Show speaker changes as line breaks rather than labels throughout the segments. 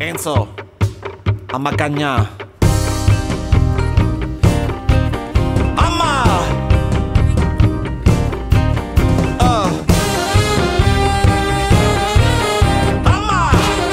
Enzo, a Macagna. Amma! Amma!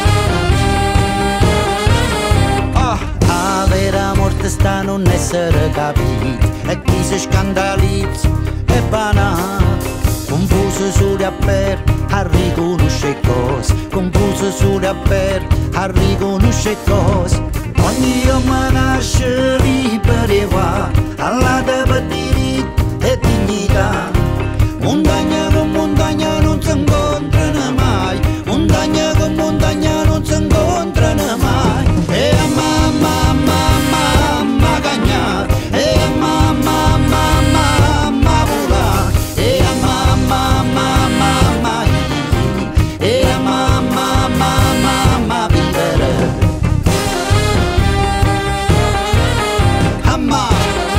La vera morte sta a non essere capita e chi si scandalizza è banale. Confuso solo a per a riconoscere cose, confuso solo a per a riconoscere cose. Ogni uomo nasce libero e va alla per diritto e dignità. Montagna con montagna non si incontrano mai, montagna con montagna non si incontrano mai. E a mamma, mamma, mamma cagna, e a mamma, mamma, mamma vola, e a mamma, mamma, mamma, e a mamma, mamma, mamma vivere. Amma!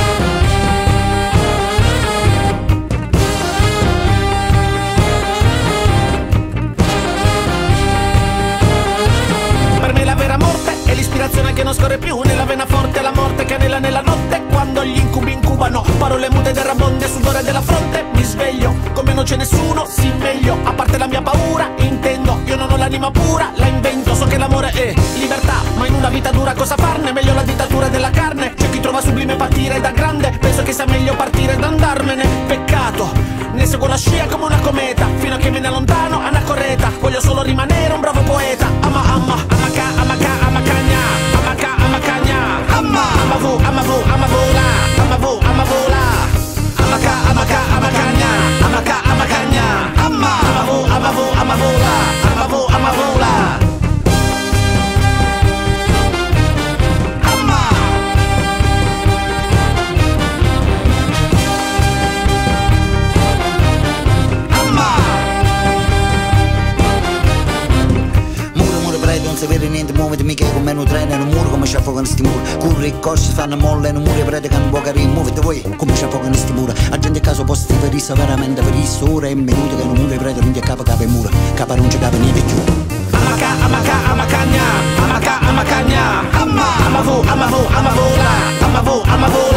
Per me la vera morte è l'ispirazione che non scorre più nella vena forte, la morte che anela nella notte quando gli incubi incubano, parole mute del rabonde, sudore della fronte. Mi sveglio come non c'è nessuno, sì meglio, a parte la mia paura, intendo, io non ho l'anima pura, la invento, so che l'amore è libertà, ma in una vita dura cosa farne? Meglio la dittatura della carne, c'è chi trova sublime partire da grande, penso che sia meglio partire ed andarmene, peccato, ne seguo la scia come una cometa, fino a che me ne allontano anacoreta, voglio solo rimanere un bravo poeta. Amma, amma, amaca, amaca, amacagna, amaca, amacagna, amma, amavu, amavu, amavola, amavu, amavola, amaca, amaca, amacagna, amaca, amacagna, amma, amavu, amavu, amavola, amavu, amavola.
Non si vede niente, muoviti mica con me non treno, non muore come ci affogano sti muri. Curri e corsi fanno molle, non muore prete che non può carire, muoviti voi come ci affogano sti muri. A gente a caso posti verissa, veramente verissa, ore e minuti che non muore prete, non ti capa capa e mura, capa non ci capa niente più.
Amaca, amaca, amacagna, amaca, amacagna, amma, amavu, amavu, amavola, amavu, amavola.